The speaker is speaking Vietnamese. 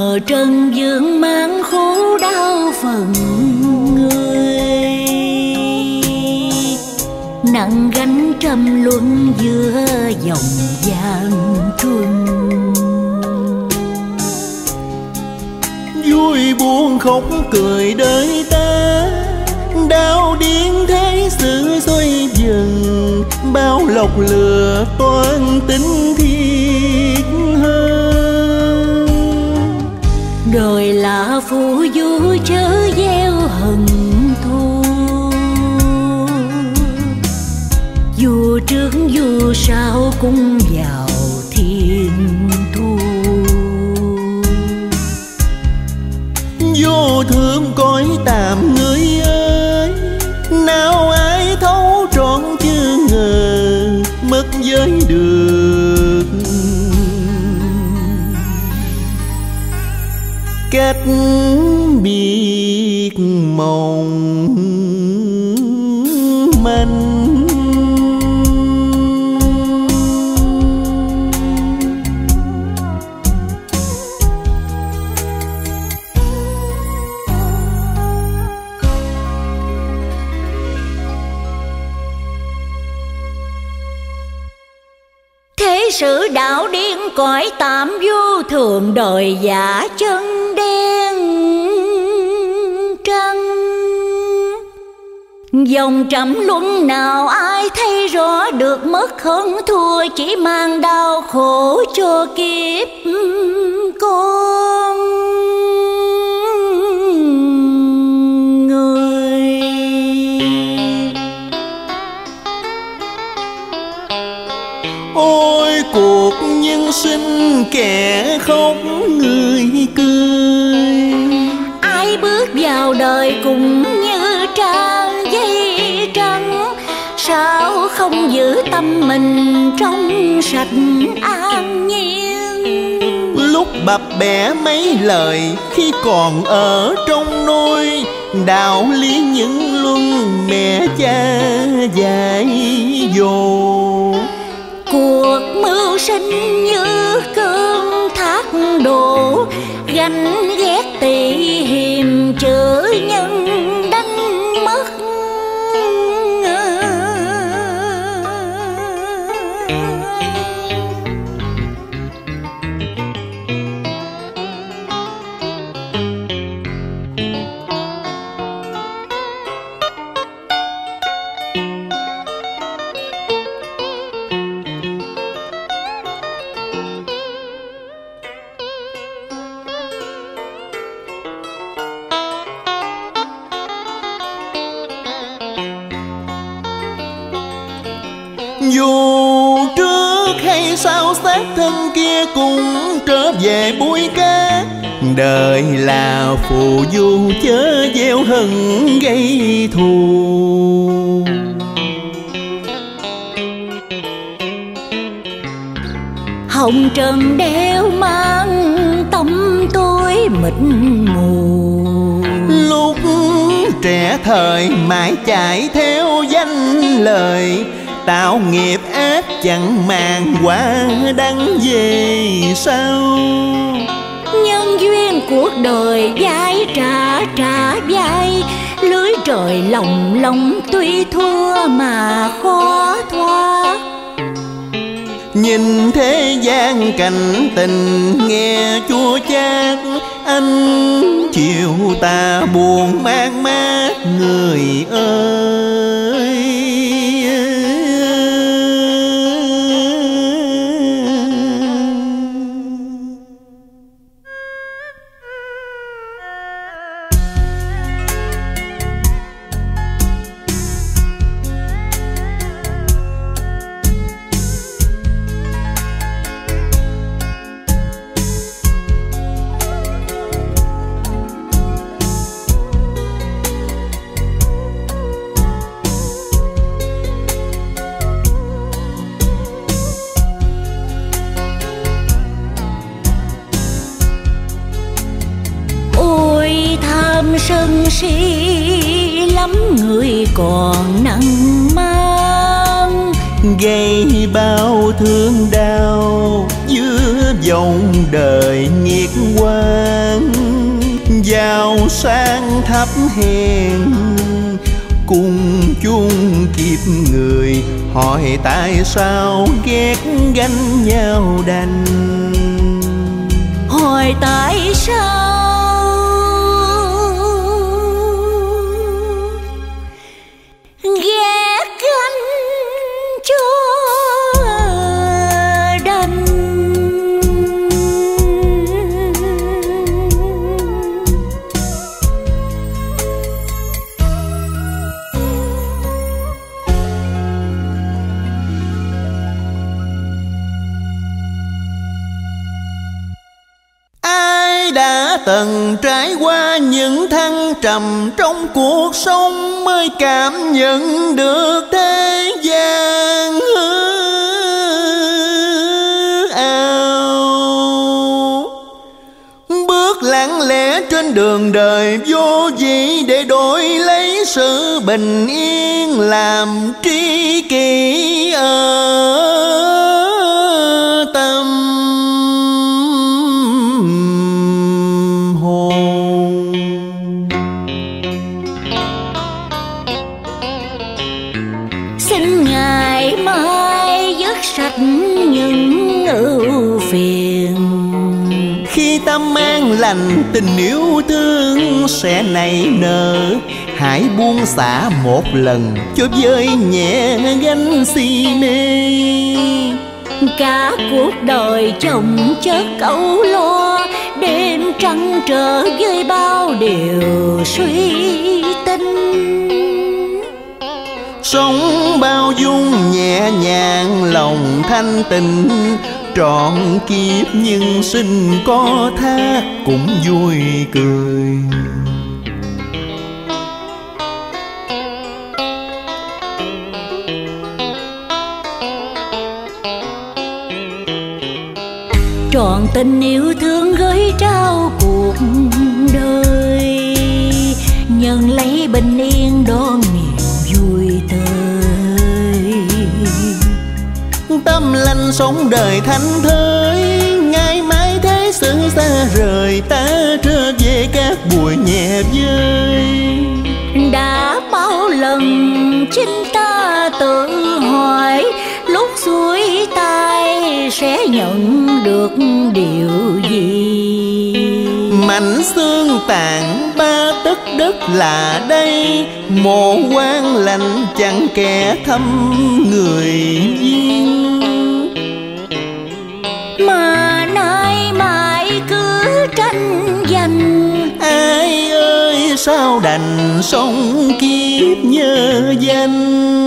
ngờ trần vương mang khổ đau phần người, nặng gánh trăm luân giữa dòng gian truân. Vui buồn khóc cười đời ta, đau điên thế sự xoay dần, bao lọc lừa toan tính thiết hơn. Đời là phù du chớ gieo hận thù, dù trước dù sau cũng vào thiên thu. Vô thương cõi tạm người ơi, nào ai thấu trọn chưa ngờ mất giới được cách biệt mong manh. Sự đạo điên cõi tạm vô thường, đời giả chân đen trắng. Dòng trầm luân nào ai thấy rõ được, mất hơn thua chỉ mang đau khổ cho kiếp con người. Ôi cuộc nhân sinh kẻ khóc người cười, ai bước vào đời cũng như trang dây trắng, sao không giữ tâm mình trong sạch an nhiên. Lúc bập bẹ mấy lời khi còn ở trong nôi, đạo lý những luân mẹ cha dạy dỗ. Cuộc mưu sinh như cơn thác đổ, ganh ghét tị hiềm chữ nhân đánh mất. Dù trước hay sau xác thân kia cũng trở về bụi cát, đời là phù du chớ gieo hận gây thù. Hồng trần đeo mang tâm tôi mịt mù, lúc trẻ thời mãi chạy theo danh lời, tạo nghiệp ác chẳng màng quả đắng về sau. Nhân duyên cuộc đời vai trả vai, lưới trời lồng lộng tuy thua mà khó thoát. Nhìn thế gian cảnh tình nghe chua chát, anh chiều ta buồn mang mát người ơi. Sân si lắm người còn nặng mang, gây bao thương đau giữa dòng đời nghiệt quan, giàu sang thấp hèn cùng chung kiếp người, hỏi tại sao ghét ganh nhau đành, hỏi tại sao ghét ganh cho đành. Đã từng trải qua những thăng trầm trong cuộc sống mới cảm nhận được thế gian hư ảo. Bước lặng lẽ trên đường đời vô vị để đổi lấy sự bình yên, làm tri kỷ ở tâm. Xin ngày mai dứt sạch những ưu phiền, khi tâm an lành tình yêu thương sẽ nảy nở. Hãy buông xả một lần cho vơi nhẹ gánh si mê. cả cuộc đời chồng chất âu lo, đêm trăng trở với bao điều suy tinh. Sống bao dung nhẹ nhàng lòng thanh tịnh, trọn kiếp nhưng sinh có thác cũng vui cười. Trọn tình yêu thương gửi trao cuộc đời, nhận lấy bình yên đón niềm vui tới. Tâm lành sống đời thanh thơi, ngày mai thế sự xa rời, ta trở về các buổi nhẹ vơi. Đã bao lần chính ta tự hỏi, lúc xuôi tay sẽ nhận được điều gì? Mảnh xương tàn ba tấc đất là đây, mộ quan lạnh chẳng kẻ thăm người duyên. Mà nay mãi cứ tranh giành, Ai ơi sao đành sống kiếp nhơ danh.